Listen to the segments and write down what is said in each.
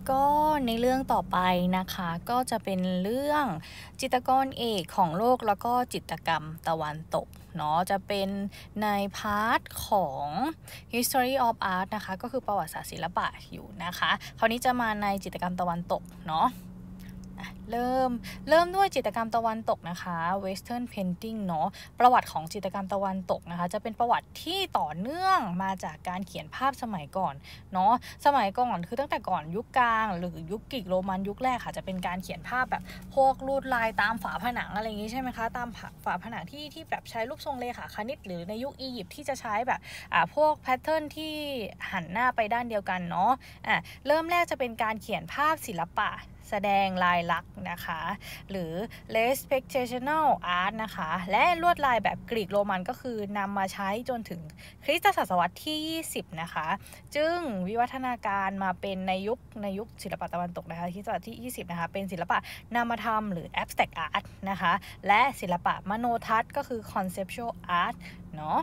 ก็ในเรื่องต่อไปนะคะก็จะเป็นเรื่องจิตรกรเอกของโลกแล้วก็จิตรกรรมตะวันตกเนาะจะเป็นในพาร์ทของ History of Art นะคะก็คือประวัติศาสตร์ศิลปะอยู่นะคะคราวนี้จะมาในจิตรกรรมตะวันตกเนาะเริ่มด้วยจิตรกรรมตะวันตกนะคะ Western Painting เนาะประวัติของจิตรกรรมตะวันตกนะคะจะเป็นประวัติที่ต่อเนื่องมาจากการเขียนภาพสมัยก่อนเนาะสมัยก่อนคือตั้งแต่ก่อนยุคกลางหรือยุคกรีกโรมันยุคแรกค่ะจะเป็นการเขียนภาพแบบพวกลวดลายตามฝาผนังอะไรอย่างงี้ใช่ไหมคะตามฝาผนังที่แบบใช้รูปทรงเลขาคณิตหรือในยุคอียิปต์ที่จะใช้แบบพวกแพทเทิร์นที่หันหน้าไปด้านเดียวกันเนาะเริ่มแรกจะเป็นการเขียนภาพศิลปะแสดงลายลักษณ์นะคะหรือ representational art นะคะและลวดลายแบบกรีกโรมันก็คือนำมาใช้จนถึงคริสตศตวรรษที่20นะคะจึงวิวัฒนาการมาเป็นในยุคศิลปะตะวันตกนะคะคริสตศตวรรษที่20นะคะเป็นศิลปะนามธรรมหรือ abstract art นะคะและศิลปะมโนทัศน์ก็คือ conceptual art เนาะ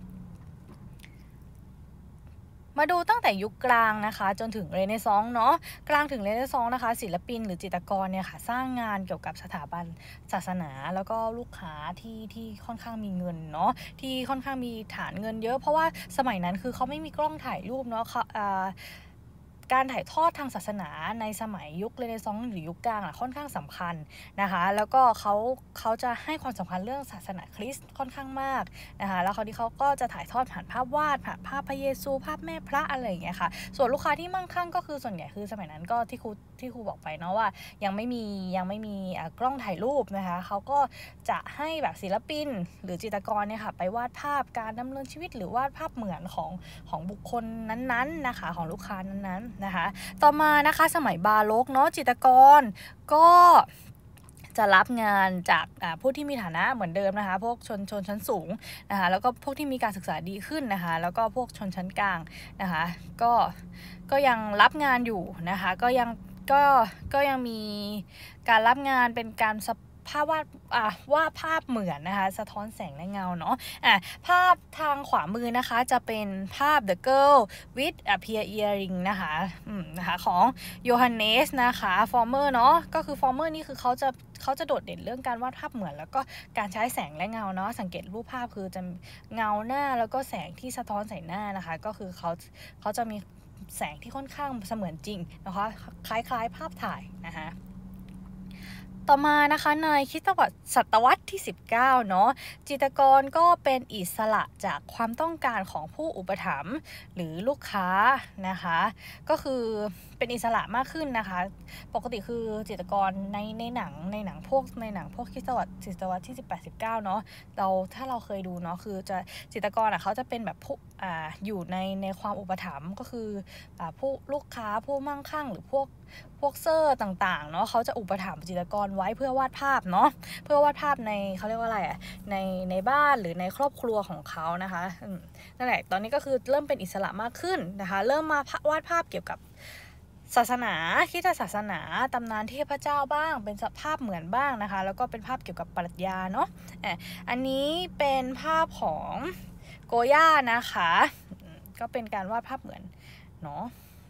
มาดูตั้งแต่ยุคกลางนะคะจนถึงเรเนซองส์เนาะกลางถึงเรเนซองส์นะคะศิลปินหรือจิตรกรเนี่ยค่ะสร้างงานเกี่ยวกับสถาบันศาสนาแล้วก็ลูกค้าที่ค่อนข้างมีเงินเนาะที่ค่อนข้างมีฐานเงินเยอะเพราะว่าสมัยนั้นคือเขาไม่มีกล้องถ่ายรูปเนาะการถ่ายทอดทางศาสนาในสมัยยุคเรเนซองส์หรือยุคกลางค่อนข้างสำคัญนะคะแล้วก็เขาจะให้ความสำคัญเรื่องศาสนาคริสต์ค่อนข้างมากนะคะแล้วเขาก็จะถ่ายทอดผ่านภาพวาดผ่านภาพพระเยซูภาพแม่พระอะไรอย่างเงี้ยค่ะส่วนลูกค้าที่มั่งคั่งก็คือส่วนใหญ่คือสมัยนั้นก็ที่ครูบอกไปเนาะว่ายังไม่มีกล้องถ่ายรูปนะคะเขาก็จะให้แบบศิลปินหรือจิตรกรเนี่ยค่ะไปวาดภาพการดำเนินชีวิตหรือวาดภาพเหมือนของบุคคลนั้นๆนะคะของลูกค้านั้นๆนะคะต่อมานะคะสมัยบาโรกเนาะจิตรกรก็จะรับงานจากผู้ที่มีฐานะเหมือนเดิมนะคะพวกชนชั้นสูงนะคะแล้วก็พวกที่มีการศึกษาดีขึ้นนะคะแล้วก็พวกชนชั้นกลางนะคะก็ยังรับงานอยู่นะคะก็ยังมีการรับงานเป็นการภาพวาดภาพเหมือนนะคะสะท้อนแสงและเงาเนาะภาพทางขวามือนะคะจะเป็นภาพ The Girl with a Pear Earring นะคะของโยฮันเนสนะคะฟอร์เมอร์เนาะก็คือฟอร์เมอร์นี่คือเขาจะโดดเด่นเรื่องการวาดภาพเหมือนแล้วก็การใช้แสงและเงาเนาะสังเกตรูปภาพคือจะเงาหน้าแล้วก็แสงที่สะท้อนใส่หน้านะคะก็คือเขาจะมีแสงที่ค่อนข้างเสมือนจริงนะคะคล้ายๆภาพถ่ายนะคะต่อมานะคะในคริสตศตวรรษที่19เนาะจิตรกรก็เป็นอิสระจากความต้องการของผู้อุปถัมภ์หรือลูกค้านะคะก็คือเป็นอิสระมากขึ้นนะคะปกติคือจิตรกรในหนังพวกคริสตศตวรรษที่18-19เนาะถ้าเราเคยดูเนาะคือจะจิตรกรเขาจะเป็นแบบผู้อยู่ในความอุปถัมภ์ก็คือผู้ลูกค้าผู้มั่งคั่งหรือพวกเซอร์ต่างๆเนาะเขาจะอุปถัมภ์จิตรกรไว้เพื่อวาดภาพเนาะเพื่อวาดภาพในเขาเรียกว่าอะไรในบ้านหรือในครอบครัวของเขานะคะนั่นแหละตอนนี้ก็คือเริ่มเป็นอิสระมากขึ้นนะคะเริ่มมาวาดภาพเกี่ยวกับศาสนาคริสตศาสนาตำนานเทพเจ้าบ้างเป็นภาพเหมือนบ้างนะคะแล้วก็เป็นภาพเกี่ยวกับปรัชญาเนาะอันนี้เป็นภาพของโกย่านะคะก็เป็นการวาดภาพเหมือนเนาะ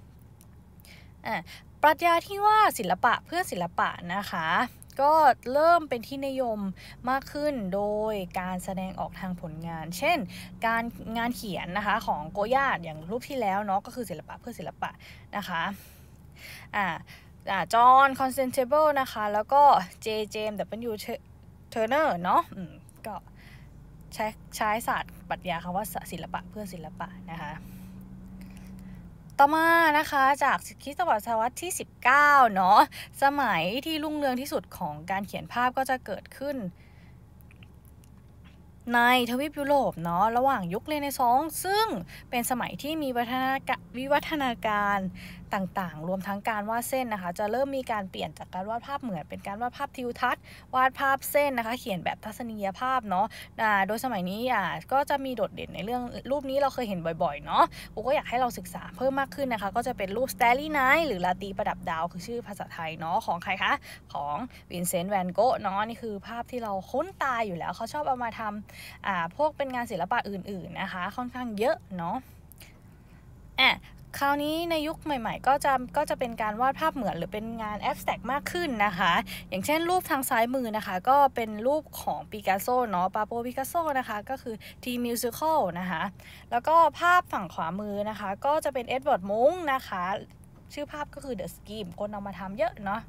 ปรัชญาที่ว่าศิลปะเพื่อศิลปะนะคะก็เริ่มเป็นที่นิยมมากขึ้นโดยการแสดงออกทางผลงานเช่นการงานเขียนนะคะของโกย่าอย่างรูปที่แล้วเนาะก็คือศิลปะเพื่อศิลปะนะคะจอห์นคอนสแตนติเบิลนะคะแล้วก็เจมส์Wเทอร์เนอร์เนาะก็ใช้ศาสตร์ปรัชญาคำว่าศิลปะเพื่อศิลปะนะคะต่อมานะคะจากคริสตศตวรรษที่19เนาะสมัยที่รุ่งเรืองที่สุดของการเขียนภาพก็จะเกิดขึ้นในทวีปยุโรปเนาะระหว่างยุคเรเนซองส์ซึ่งเป็นสมัยที่มีวิวัฒนาการต่างๆรวมทั้งการวาดเส้นนะคะจะเริ่มมีการเปลี่ยนจากการวาดภาพเหมือนเป็นการวาดภาพทิวทัศน์วาดภาพเส้นนะคะเขียนแบบทัศนียภาพเนาะโดยสมัยนี้ก็จะมีโดดเด่นในเรื่องรูปนี้เราเคยเห็นบ่อยๆเนาะกูก็อยากให้เราศึกษาเพิ่มมากขึ้นนะคะก็จะเป็นรูป Starry Night หรือราตรีประดับดาวคือชื่อภาษาไทยเนาะของใครคะของวินเซนต์แวนโกะเนาะนี่คือภาพที่เราคุ้นตาอยู่แล้วเขาชอบเอามาทำพวกเป็นงานศิลปะอื่นๆนะคะค่อนข้างเยอะเนาะคราวนี้ในยุคใหม่ๆก็จะเป็นการวาดภาพเหมือนหรือเป็นงานแอบสแตรกมากขึ้นนะคะอย่างเช่นรูปทางซ้ายมือนะคะก็เป็นรูปของปิกัสโซเนาะปาโบปิกัสโซนะคะก็คือทีมิวสิคลนะคะแล้วก็ภาพฝั่งขวามือนะคะก็จะเป็นเอ็ดเวิร์ดมุ้งนะคะชื่อภาพก็คือ The Scheme คนเอามาทำเยอะเนาะ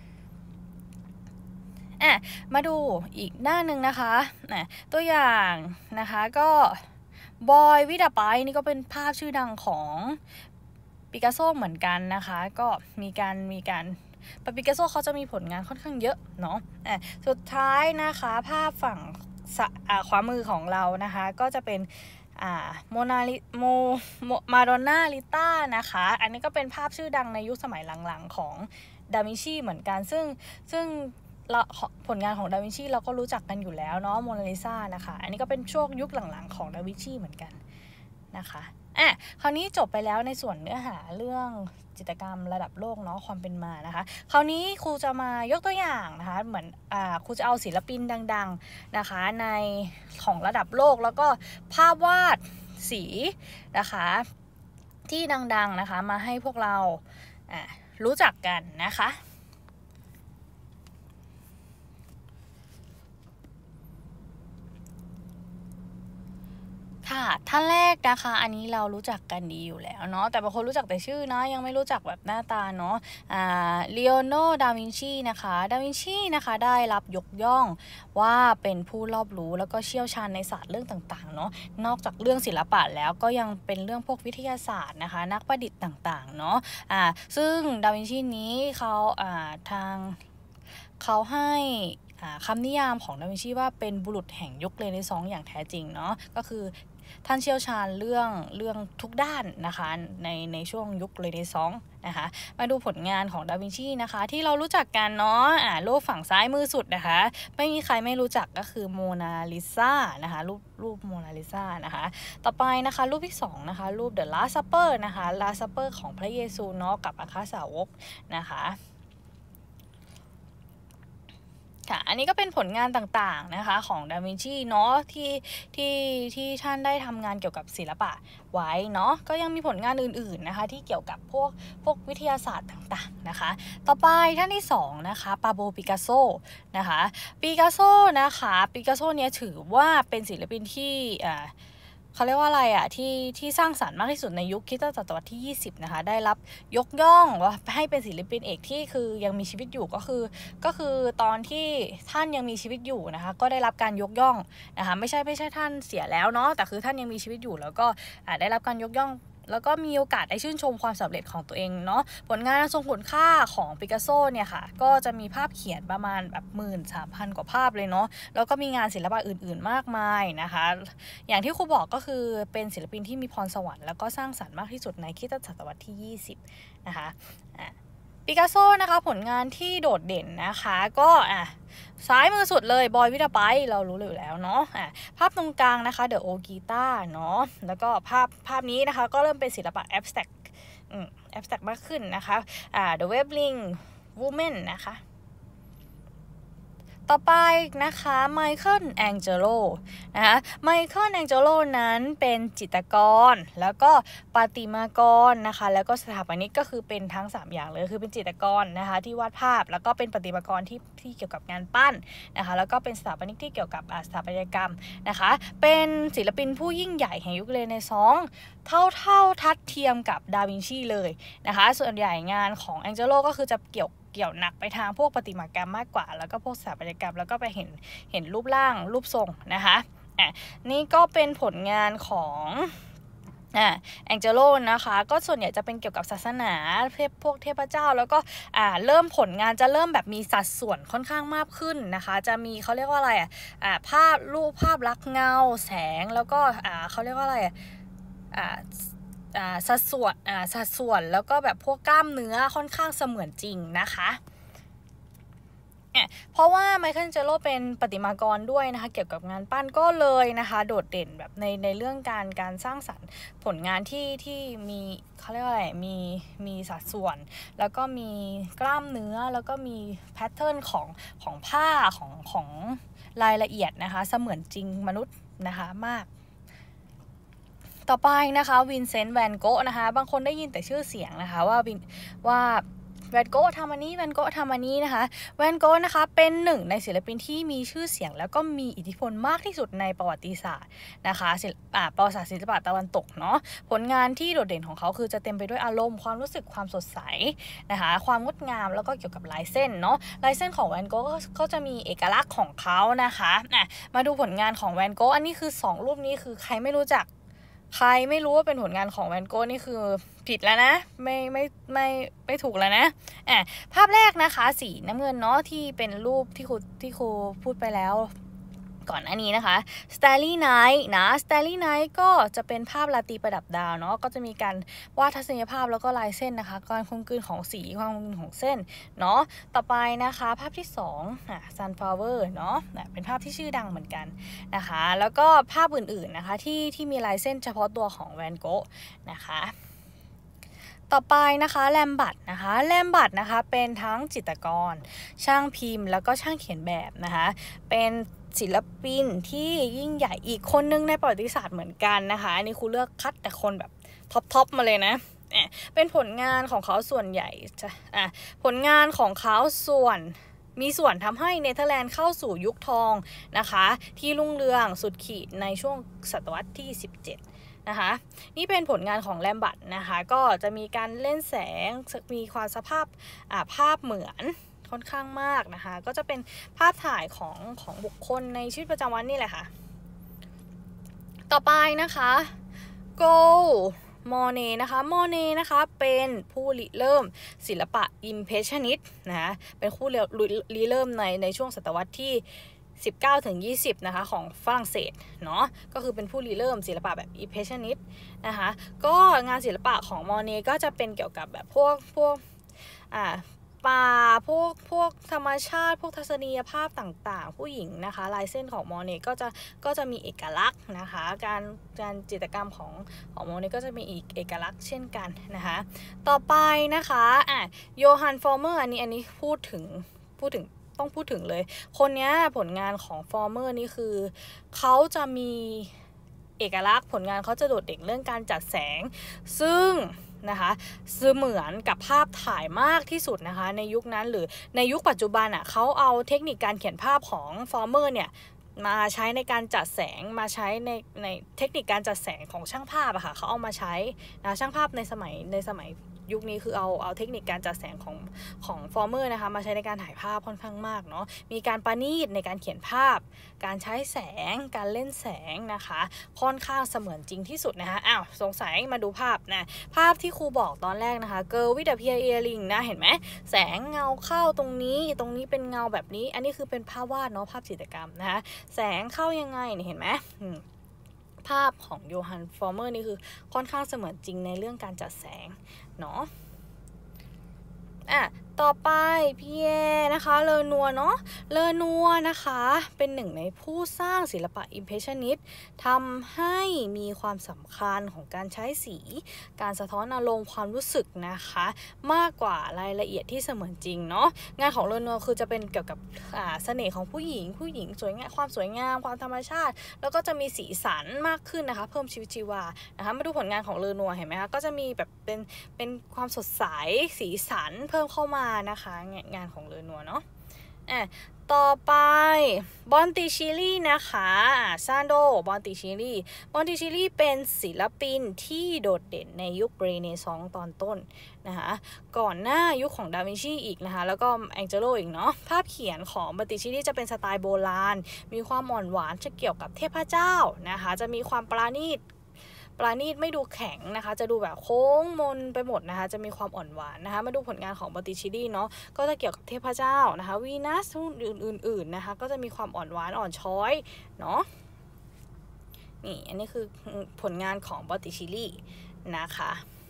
มาดูอีกหน้าหนึ่งนะคะตัวอย่างนะคะก็บอยวิดาไปนี่ก็เป็นภาพชื่อดังของปิกัสโซเหมือนกันนะคะก็มีการปิกัสโซเขาจะมีผลงานค่อนข้างเยอะเนาะสุดท้ายนะคะภาพฝั่งขวามือของเรานะคะก็จะเป็นมาดอนน่าลิต้านะคะอันนี้ก็เป็นภาพชื่อดังในยุคสมัยหลังๆของดาวินชีเหมือนกันซึ่งผลงานของดาวินชีเราก็รู้จักกันอยู่แล้วเนาะโมนาลิซานะคะอันนี้ก็เป็นช่วงยุคหลังๆของดาวินชีเหมือนกันนะคะคราวนี้จบไปแล้วในส่วนเนื้อหาเรื่องจิตรกรรมระดับโลกเนาะความเป็นมานะคะคราวนี้ครูจะมายกตัวอย่างนะคะเหมือนครูจะเอาศิลปินดังๆนะคะในของระดับโลกแล้วก็ภาพวาดสีนะคะที่ดังๆนะคะมาให้พวกเรารู้จักกันนะคะค่ะท่านแรกนะคะอันนี้เรารู้จักกันดีอยู่แล้วเนาะแต่บางคนรู้จักแต่ชื่อนะยังไม่รู้จักแบบหน้าตาเนาะเลโอโนดาวินชีนะคะดาวินชีนะคะได้รับยกย่องว่าเป็นผู้รอบรู้แล้วก็เชี่ยวชาญในศาสตร์เรื่องต่างๆเนาะนอกจากเรื่องศิลปะแล้วก็ยังเป็นเรื่องพวกวิทยาศาสตร์นะคะนักประดิษฐ์ต่างๆเนาะซึ่งดาวินชีนี้เขาให้คำนิยามของดาวินชีว่าเป็นบุรุษแห่งยุคเรเนซองส์อย่างแท้จริงเนาะก็คือท่านเชี่ยวชาญเรื่องทุกด้านนะคะในช่วงยุคเรเนซองส์นะคะมาดูผลงานของดาวินชีนะคะที่เรารู้จักกันเนาะรูปฝั่งซ้ายมือสุดนะคะไม่มีใครไม่รู้จักก็คือโมนาลิซานะคะรูปโมนาลิซานะคะต่อไปนะคะรูปที่2นะคะรูป The Last Supper นะคะ Last Supper ของพระเยซูเนาะกับอัครสาวกนะคะค่ะอันนี้ก็เป็นผลงานต่างๆนะคะของดาวินชีเนาะที่ท่านได้ทำงานเกี่ยวกับศิลปะไว้เนาะก็ยังมีผลงานอื่นๆนะคะที่เกี่ยวกับพวกวิทยาศาสตร์ต่างๆนะคะต่อไปท่านที่2นะคะปาโบปิกัสโซนะคะปิกัสโซนะคะปิกัสโซเนี่ยถือว่าเป็นศิลปินที่เขาเรียกว่าอะไรที่สร้างสรรค์มากที่สุดในยุคคริสตศตวรรษที่20นะคะได้รับยกย่องว่าให้เป็นศิลปินเอกที่คือยังมีชีวิตอยู่ก็คือตอนที่ท่านยังมีชีวิตอยู่นะคะก็ได้รับการยกย่องนะคะไม่ใช่ท่านเสียแล้วเนาะแต่คือท่านยังมีชีวิตอยู่แล้วก็ได้รับการยกย่องแล้วก็มีโอกาสได้ชื่นชมความสำเร็จของตัวเองเนาะผลงานทรงคุณค่าของปิกัสโซเนี่ยค่ะก็จะมีภาพเขียนประมาณแบบ13,000 กว่าภาพเลยเนาะแล้วก็มีงานศิลปะอื่นๆมากมายนะคะอย่างที่ครูบอกก็คือเป็นศิลปินที่มีพรสวรรค์แล้วก็สร้างสรรค์มากที่สุดในคริสตศตวรรษที่20นะคะปิกัสโซนะคะผลงานที่โดดเด่นนะคะก็ซ้ายมือสุดเลยบอยวิดาไปเรารู้อยู่แล้วเนาะภาพตรงกลางนะคะเดอะโอกีตาเนาะแล้วก็ภาพนี้นะคะก็เริ่มเป็นศิลปะแอบสแตรกมากขึ้นนะคะThe Webbling Woman นะคะต่อไปนะคะไมเคิลแองเจโลนะคะไมเคิลแองเจโลนั้นเป็นจิตรกรแล้วก็ประติมากรนะคะแล้วก็สถาปนิกก็คือเป็นทั้ง3อย่างเลยคือเป็นจิตรกรนะคะที่วาดภาพแล้วก็เป็นประติมากรที่เกี่ยวกับงานปั้นนะคะแล้วก็เป็นสถาปนิกที่เกี่ยวกับสถาปัตยกรรมนะคะเป็นศิลปินผู้ยิ่งใหญ่แห่งยุคเรเนซองส์เท่าทัดเทียมกับดาวินชีเลยนะคะส่วนใหญ่งานของแองเจโลก็คือจะเกี่ยวหนักไปทางพวกประติมากรรมมากกว่าแล้วก็พวกสถาปัตยกรรมแล้วก็ไปเห็นรูปร่างรูปทรงนะคะนี่ก็เป็นผลงานของแองเจโลนะคะก็ส่วนใหญ่จะเป็นเกี่ยวกับศาสนาพวกเทพเจ้าแล้วก็เริ่มผลงานจะเริ่มแบบมีสัดส่วนค่อนข้างมากขึ้นนะคะจะมีเขาเรียกว่าอะไรรูปภาพลักษณ์เงาแสงแล้วก็เขาเรียกว่าอะไรสัดส่วนแล้วก็แบบพวกกล้ามเนื้อค่อนข้างเสมือนจริงนะคะเพราะว่าไมเคิลแองเจโลเป็นประติมากรด้วยนะคะเกี่ยวกับงานปั้นก็เลยนะคะโดดเด่นแบบในเรื่องการสร้างสรรค์ผลงานที่มีเขาเรียกว่าอะไรมีสัดส่วนแล้วก็มีกล้ามเนื้อแล้วก็มีแพทเทิร์นของผ้าของรายละเอียดนะคะเสมือนจริงมนุษย์นะคะมากต่อไปนะคะวินเซนต์แวนโกะนะคะบางคนได้ยินแต่ชื่อเสียงนะคะว่าแวนโกะทำอันนี้แวนโกะทำอันนี้นะคะแวนโกะนะคะเป็นหนึ่งในศิลปินที่มีชื่อเสียงแล้วก็มีอิทธิพลมากที่สุดในประวัติศาสตร์นะคะประวัติศาสตร์ศิลปะตะวันตกเนาะผลงานที่โดดเด่นของเขาคือจะเต็มไปด้วยอารมณ์ความรู้สึกความสดใสนะคะความงดงามแล้วก็เกี่ยวกับลายเส้นเนาะลายเส้นของแวนโกะก็จะมีเอกลักษณ์ของเขานะคะมาดูผลงานของแวนโกะอันนี้คือ2รูปนี้คือใครไม่รู้จักใครไม่รู้ว่าเป็นผลงานของแวนโกะนี่คือผิดแล้วนะไม่ถูกแล้วนะภาพแรกนะคะสีน้ำเงินเนาะที่เป็นรูปที่ครูพูดไปแล้วก่อนหน้านี้นะคะ Starry Night นะ Starry Night ก็จะเป็นภาพราตรีประดับดาวเนาะก็จะมีการวาดทัศนียภาพแล้วก็ลายเส้นนะคะการคงกลืนของสีความคงกลืนของเส้นเนาะต่อไปนะคะภาพที่2Sunflower เนาะเป็นภาพที่ชื่อดังเหมือนกันนะคะแล้วก็ภาพอื่นๆนะคะที่มีลายเส้นเฉพาะตัวของแวนโกะนะคะต่อไปนะคะแลมบัตนะคะเป็นทั้งจิตรกรช่างพิมพ์แล้วก็ช่างเขียนแบบนะคะเป็นศิลปินที่ยิ่งใหญ่อีกคนนึงในประวัติศาสตร์เหมือนกันนะคะอันนี้ครูเลือกคัดแต่คนแบบท็อปมาเลยนะเป็นผลงานของเขาส่วนใหญ่ผลงานของเขามีส่วนทำให้เนเธอร์แลนด์เข้าสู่ยุคทองนะคะที่รุ่งเรืองสุดขีดในช่วงศตวรรษที่17นะคะนี่เป็นผลงานของแลมบัตนะคะก็จะมีการเล่นแสงมีความภาพเหมือนค่อนข้างมากนะคะก็จะเป็นภาพถ่ายของบุคคลในชีวิตประจำวันนี่แหละค่ะต่อไปนะคะโกมอเน่นะคะเป็นผู้ริเริ่มศิลปะอิมเพรสชันนิสต์นะคะเป็นผู้ริเริ่มในช่วงศตวรรษที่19 ถึง 20นะคะของฝรั่งเศสเนาะก็คือเป็นผู้ริเริ่มศิลปะแบบอิมเพรสชันนิสต์นะคะก็งานศิลปะของมอเน่ก็จะเป็นเกี่ยวกับแบบพวกป่าพวกธรรมชาติพวกทัศนียภาพต่างๆผู้หญิงนะคะลายเส้นของมอเน่ก็จะมีเอกลักษณ์นะคะการจิตรกรรมของมอเน่ก็จะมีอีกเอกลักษณ์เช่นกันนะคะต่อไปนะคะโยฮันฟอร์เมอร์อันนี้พูดถึงต้องพูดถึงเลยคนนี้ผลงานของฟอร์เมอร์นี่คือเขาจะมีเอกลักษณ์ผลงานเขาจะโดดเด่นเรื่องการจัดแสงซึ่งนะคะเหมือนกับภาพถ่ายมากที่สุดนะคะในยุคนั้นหรือในยุคปัจจุบันเขาเอาเทคนิคการเขียนภาพของฟอร์เมอร์เนี่ยมาใช้ในการจัดแสงมาใช้ในเทคนิคการจัดแสงของช่างภาพอะค่ะเขาเอามาใช้นะช่างภาพในสมัยยุคนี้คือเอาเทคนิคการจัดแสงของฟอร์เมอร์นะคะมาใช้ในการถ่ายภาพค่อนข้างมากเนาะมีการประณีตในการเขียนภาพการใช้แสงการเล่นแสงนะคะค่อนข้างเสมือนจริงที่สุดนะคะสงสัยมาดูภาพนะภาพที่ครูบอกตอนแรกนะคะเกิร์ลวิดเพียเอริงนะเห็นไหมแสงเงาเข้าตรงนี้เป็นเงาแบบนี้อันนี้คือเป็นภาพวาดเนาะภาพจิตรกรรมนะคะแสงเข้ายังไงเห็นไหมภาพของโยฮันฟอร์เมอร์นี่คือค่อนข้างเสมือนจริงในเรื่องการจัดแสงเนาะต่อไปพี่แอนะคะเลอนัวเนาะเลอนัวนะคะเป็นหนึ่งในผู้สร้างศิลปะอิมเพรสชันนิสต์ทำให้มีความสำคัญของการใช้สีการสะท้อนอารมณ์ความรู้สึกนะคะมากกว่ารายละเอียดที่เสมือนจริงเนาะงานของเลอนัวคือจะเป็นเกี่ยวกับเสน่ห์ของผู้หญิงสวยงามความสวยงามความธรรมชาติแล้วก็จะมีสีสันมากขึ้นนะคะเพิ่มชีวิตชีวานะคะมาดูผลงานของเลอนัวเห็นไหมคะก็จะมีแบบเป็นความสดใสสีสันเพิ่มเข้ามานะคะงานของเลอนัวเนาะต่อไปบอนติชิลีนะคะซานโดบอนติชิลีเป็นศิลปินที่โดดเด่นในยุคเรเนซองส์ตอนต้นนะคะก่อนหน้ายุคของดาวินชีอีกนะคะแล้วก็แองเจโลอีกเนาะภาพเขียนของบอนติชิลีจะเป็นสไตล์โบราณมีความอ่อนหวานจะเกี่ยวกับเทพเจ้านะคะจะมีความปราณีตไม่ดูแข็งนะคะจะดูแบบโค้งมนไปหมดนะคะจะมีความอ่อนหวานนะคะมาดูผลงานของบอตติชิลีเนาะก็จะเกี่ยวกับเทพเจ้านะคะวีนัสอื่นๆนะคะก็จะมีความอ่อนหวานอ่อนช้อยเนาะนี่อันนี้คือผลงานของบอตติชิลีนะคะ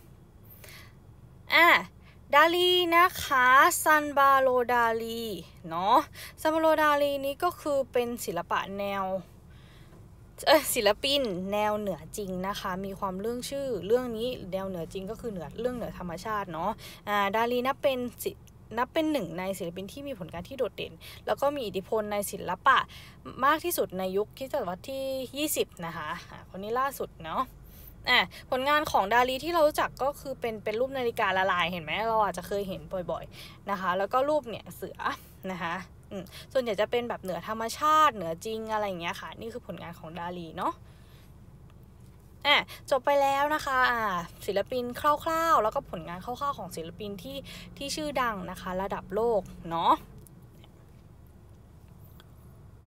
ดาลีนะคะซันบาโลดาลีเนาะซันบาโลดาลีนี้ก็คือเป็นศิลปะแนวศิลปินแนวเหนือจริงนะคะมีความเรื่องชื่อเรื่องนี้แนวเหนือจริงก็คือเหนือธรรมชาติเนาะดาลีนับเป็นหนึ่งในศิลปินที่มีผลงานที่โดดเด่นแล้วก็มีอิทธิพลในศิลปะมากที่สุดในยุคศตวรรษที่20นะคะคนนี้ล่าสุดเนาะผลงานของดาลีที่เรารู้จักก็คือเป็นรูปนาฬิกาละลายเห็นไหมเราอาจจะเคยเห็นบ่อยๆนะคะแล้วก็รูปเนี่ยเสือนะคะส่วนใหญ่จะเป็นแบบเหนือธรรมชาติเหนือจริงอะไรอย่างเงี้ยค่ะนี่คือผลงานของดาลีเนาะจบไปแล้วนะคะศิลปินคร่าวๆแล้วก็ผลงานคร่าวๆของศิลปินที่ชื่อดังนะคะระดับโลกเนาะ